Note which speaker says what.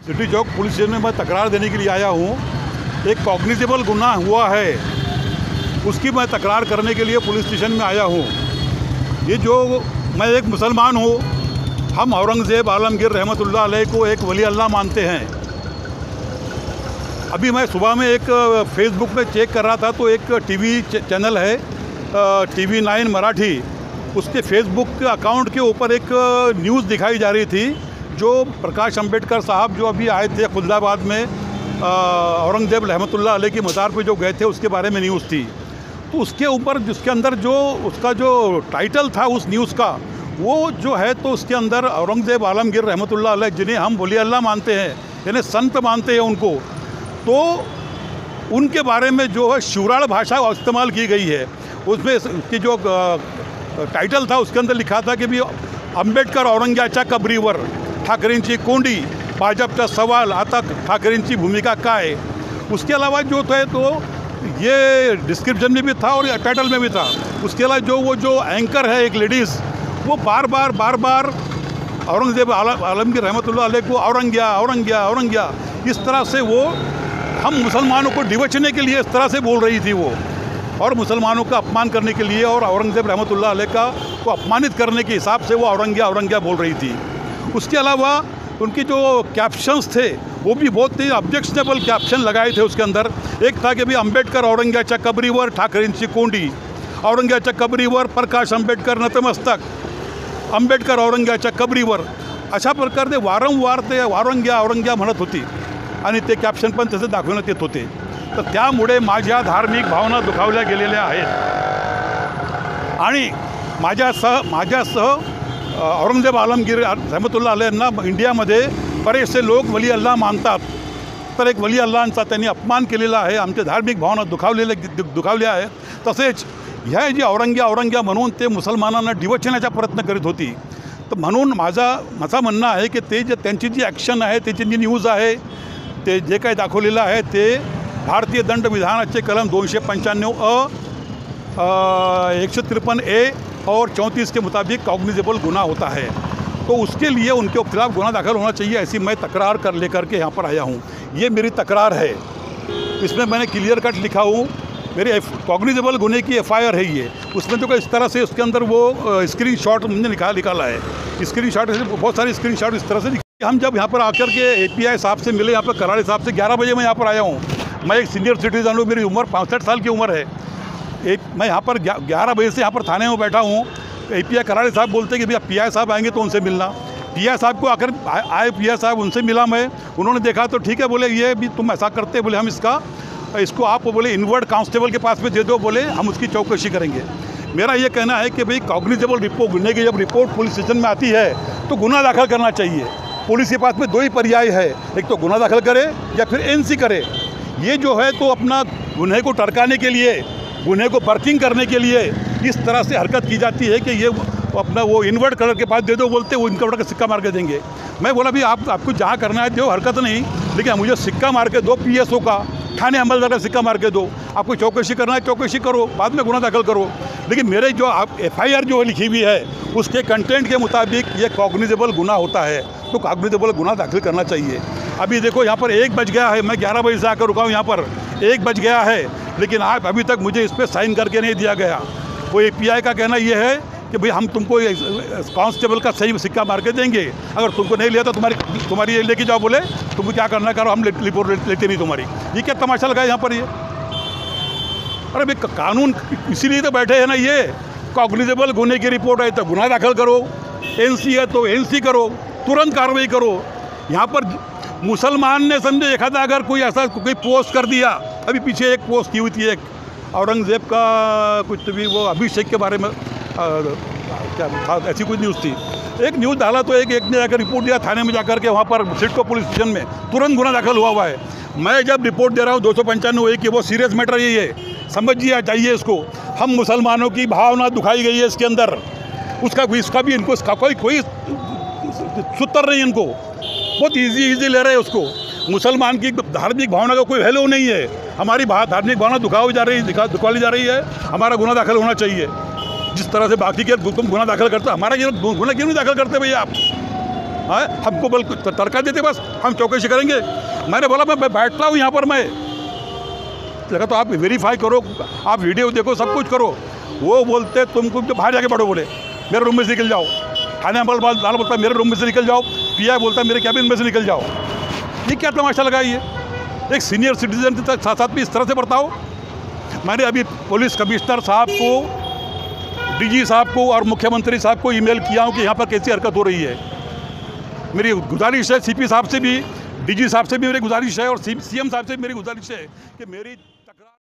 Speaker 1: City चौक police station में मैं तकरार देने के लिए आया हूँ। एक कॉग्निजेबल गुनाह हुआ है, उसकी मैं तकरार करने के लिए पुलिस स्टेशन में आया हूँ। ये जो मैं एक मुसलमान हूँ, हम औरंगज़ेब आलमगीर रहमतुल्लाह अलैह को एक वली अल्लाह मानते हैं। अभी मैं सुबह में एक फेसबुक में चेक कर रहा था तो एक टीवी चैनल है TV 9 मराठी, उसके फेसबुक के अकाउंट के ऊपर एक न्यूज़ दिखाई जा रही थी जो प्रकाश अंबेडकर साहब जो अभी आए थे खुलदाबाद में औरंगज़ेब रहमतुल्लाह अलैह की मज़ार पे जो गए थे उसके बारे में न्यूज़ थी। तो उसके ऊपर जिसके अंदर जो उसका जो टाइटल था उस न्यूज़ का, वो जो है तो उसके अंदर औरंगज़ेब आलमगीर रहमतुल्लाह अलैह जिन्हें हम वली अल्लाह मानते हैं, यानी संत मानते हैं उनको, तो उनके बारे में जो है शिवराड़ भाषा इस्तेमाल की गई है। उसमें उसकी जो टाइटल था उसके अंदर लिखा था कि भी आंबेडकर औरंग्याच्या कबरीवर ठाकरेंची कोंडी, भाजपचा सवाल आता ठाकरेंची भूमिका काय। उसके अलावा जो थे तो ये डिस्क्रिप्शन में भी था और टाइटल में भी था। उसके अलावा वो जो एंकर है एक लेडीज़, वो बार बार औरंगज़ेब आलमगीर रहमतुल्लाह अलैह को औरंगिया इस तरह से वो हम मुसलमानों को डिवचने के लिए इस तरह से बोल रही थी वो, और मुसलमानों का अपमान करने के लिए और औरंगज़ेब रहमतुल्लाह अलैह को अपमानित करने के हिसाब से वो औरंगिया बोल रही थी। उसके अलावा उनकी जो कैप्शंस थे वो भी बहुत ही ऑब्जेक्शनेबल कैप्शन लगाए थे उसके अंदर। एक था कि भाई आंबेडकर औरंग्याच्या कबरीवर ठाकरेंची कोंडी, औरंग्याच्या कबरीवर प्रकाश आंबेडकर नतमस्तक, आंबेडकर औरंग्याच्या कबरीवर, अशा प्रकारे वारंवार ते औरंग्या म्हणत होती आणि ते कॅप्शन पण तसे दाखवण्यात येत होते। तर त्यामुळे माझ्या धार्मिक भावना दुखावल्या गेलेल्या आहेत आणि माझ्यासह औरंगज़ेब आलमगीर रहमतुल्लाह अलैहंना इंडियामध्ये बरेचसे लोक वली अल्लाह मानतात। तर एक वली अल्लाहंचा त्यांनी अपमान केलेला आहे, आमच्या धार्मिक भावना दुखावल्या आहेत। तसेच ह्या जी औरंग्या म्हणून ते मुसलमानांना डिवचण्याचा प्रयत्न करीत होती। तर म्हणून माझा म्हणणं आहे की ते जे त्यांची जी ॲक्शन आहे, त्याची जी न्यूज आहे, ते जे काही दाखवलेलं आहे ते भारतीय दंड विधानाचे कलम 295 153A और 34 के मुताबिक कॉग्निजेबल गुनाह होता है। तो उसके लिए उनके खिलाफ गुनाह दाखिल होना चाहिए, ऐसी मैं तकरार लेकर के यहाँ पर आया हूँ। ये मेरी तकरार है, इसमें मैंने क्लियर कट लिखा हूँ, मेरे कॉग्निजेबल गुने की FIR है ये। उसमें जो इस तरह से उसके अंदर वो स्क्रीनशॉट हमने निकाला है, स्क्रीनशॉट बहुत सारे स्क्रीनशॉट इस तरह से। हम जब यहाँ पर आकर के API साहब से मिले, यहाँ पर कराड़े साहब से 11 बजे मैं यहाँ पर आया हूँ। मैं एक सीनियर सिटीज़न हूँ, मेरी उम्र 65 साल की उम्र है। मैं यहाँ पर 11 बजे से यहाँ पर थाने में बैठा हूँ। API कराड़े साहब बोलते हैं कि भैया PI साहब आएंगे तो उनसे मिलना। PI साहब को आकर आए PI साहब, उनसे मिला मैं, उन्होंने देखा तो ठीक है, बोले ये भी तुम ऐसा करते, बोले हम इसको आप बोले इनवर्ड कांस्टेबल के पास में दे दो, बोले हम उसकी चौकसी करेंगे। मेरा ये कहना है कि भाई कॉग्निजेबल रिपोर्ट गुने की जब रिपोर्ट पुलिस स्टेशन में आती है तो गुनाह दाखिल करना चाहिए। पुलिस के पास में 2 ही पर्याय है, एक तो गुनाह दाखिल करे या फिर NC करे। ये जो है तो अपना गुनहे को टरकाने के लिए, गुनहे को बर्किंग करने के लिए इस तरह से हरकत की जाती है कि ये अपना वो इनवर्ट कलर के पास दे दो, बोलते वो इनवर्ट का सिक्का मार के देंगे। मैं बोला भी आपको जहाँ करना है दो, हरकत नहीं, लेकिन मुझे सिक्का मार के दो, PSO का, थाने अमलदार का सिक्का मार के दो। आपको चौकसी करना है चौकसी करो, बाद में गुनाह दाखिल करो। लेकिन मेरे जो FIR जो लिखी हुई है उसके कंटेंट के मुताबिक ये कॉग्निजेबल गुनाह होता है, तो कॉग्निजेबल गुनाह दाखिल करना चाहिए। अभी देखो यहाँ पर 1 बज गया है, मैं 11 बजे से आकर रुका हूँ यहाँ पर, 1 बज गया है, लेकिन आप अभी तक मुझे इस पर साइन करके नहीं दिया गया। वो API का कहना ये है कि भाई हम तुमको कांस्टेबल का सही सिक्का मार के देंगे, अगर तुमको नहीं लिया तो तुम्हारी ये लेके जाओ, बोले तुमको क्या करना करो, हम रिपोर्ट लेते नहीं तुम्हारी। ये क्या तमाशा लगा यहाँ पर ये? अरे भाई कानून इसीलिए तो बैठे हैं ना, ये कॉग्निजेबल गुने की रिपोर्ट है तो गुनाह दाखिल करो, NC है तो NC करो, तुरंत कार्रवाई करो। यहाँ पर मुसलमान ने समझे एखादा अगर कोई ऐसा कोई पोस्ट कर दिया, अभी पीछे एक पोस्ट की हुई थी एक औरंगज़ेब का कुछ भी वो अभिषेक के बारे में क्या था, ऐसी कुछ न्यूज़ थी, एक न्यूज़ डाला तो एक ने जाकर रिपोर्ट दिया थाने में जाकर के, वहाँ पर सिडको पुलिस स्टेशन में तुरंत गुनाह दाखिल हुआ है। मैं जब रिपोर्ट दे रहा हूँ 295 की, वो सीरियस मैटर यही है, समझिए चाहिए इसको। हम मुसलमानों की भावना दुखाई गई है इसके अंदर, इसका भी इनको कोई सूत्र नहीं, इनको बहुत ईजी ले रहे हैं उसको। मुसलमान की धार्मिक भावना का कोई वैल्यू नहीं है, हमारी धार्मिक भावना दुखाई जा रही है, हमारा गुनाह दाखिल होना चाहिए। जिस तरह से बाकी के तुम गुनाह दाखिल करते, हमारा गुनाह क्यों नहीं दाखिल करते भैया आप? हमको बल तड़का देते बस हम चौकसी करेंगे। मैंने बोला मैं बैठता हूँ यहाँ पर, मैं लगा तो आप वेरीफाई करो, आप वीडियो देखो, सब कुछ करो। वो बोलते तुमको तो बाहर जाके बैठो, बोले मेरे रूम में से निकल जाओ। थाने अमल लाल बोलता मेरे रूम में से निकल जाओ, पीआई बोलता मेरे कैबिन में से निकल जाओ। ये क्या तमाशा लगा? ये एक सीनियर सिटीजन के साथ साथ भी इस तरह से बर्ताओ। मैंने अभी पुलिस कमिश्नर साहब को, डीजी साहब को और मुख्यमंत्री साहब को ईमेल किया हूँ कि यहाँ पर कैसी हरकत हो रही है। मेरी गुजारिश है सीपी साहब से भी, डीजी साहब से भी मेरी गुजारिश है और सीएम साहब से भी मेरी गुजारिश है कि मेरी